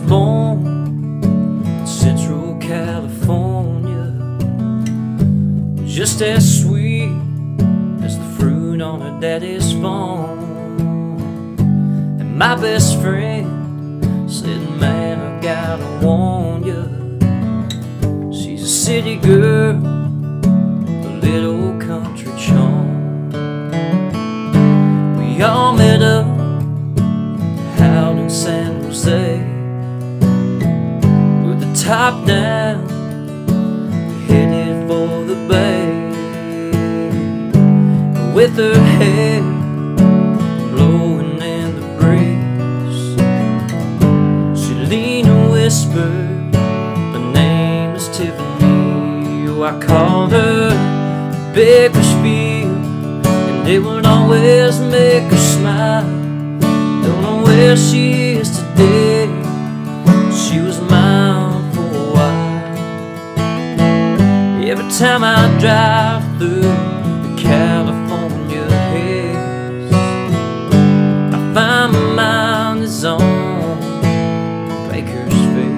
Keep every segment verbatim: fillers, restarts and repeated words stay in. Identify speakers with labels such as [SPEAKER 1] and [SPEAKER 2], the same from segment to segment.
[SPEAKER 1] born in Central California, just as sweet as the fruit on her daddy's farm. And my best friend said, man, I gotta warn you, she's a city girl, a little country charm. We all met up out in San Jose with the top down, we headed for the bay. With her hair blowing in the breeze, she leaned and whispered, my name is Tiffany. Oh, I called her Bakersfield, and it would always make her smile. Don't know where she is today, she was mine for a while. Every time I drive through the California hills, I find my mind is on Bakersfield.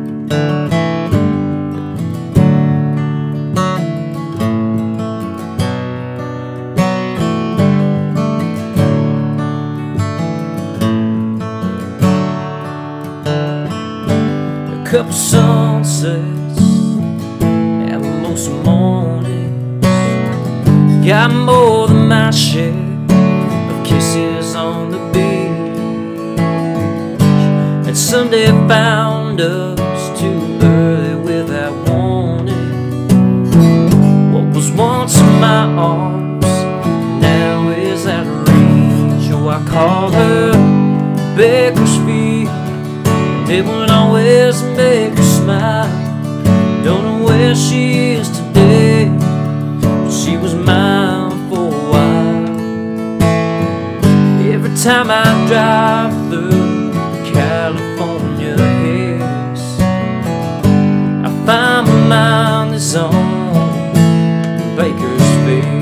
[SPEAKER 1] A couple sunsets and most mornings got more than my share of kisses on the beach, and Sunday found us too early without warning. What was once in my arms now is out of reach. Oh, I called her Bakersfield, it would always make her smile. Don't know where she is today, but she was mine for a while. Every time I drive through the California hills, I find my mind is on Bakersfield.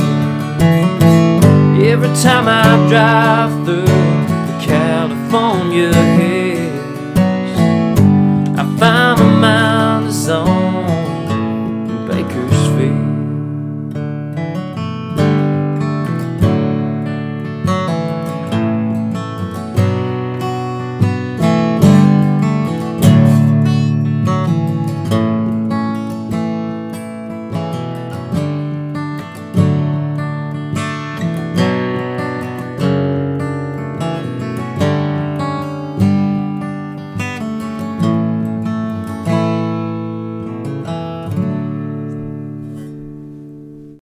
[SPEAKER 1] Every time I drive through the California hills,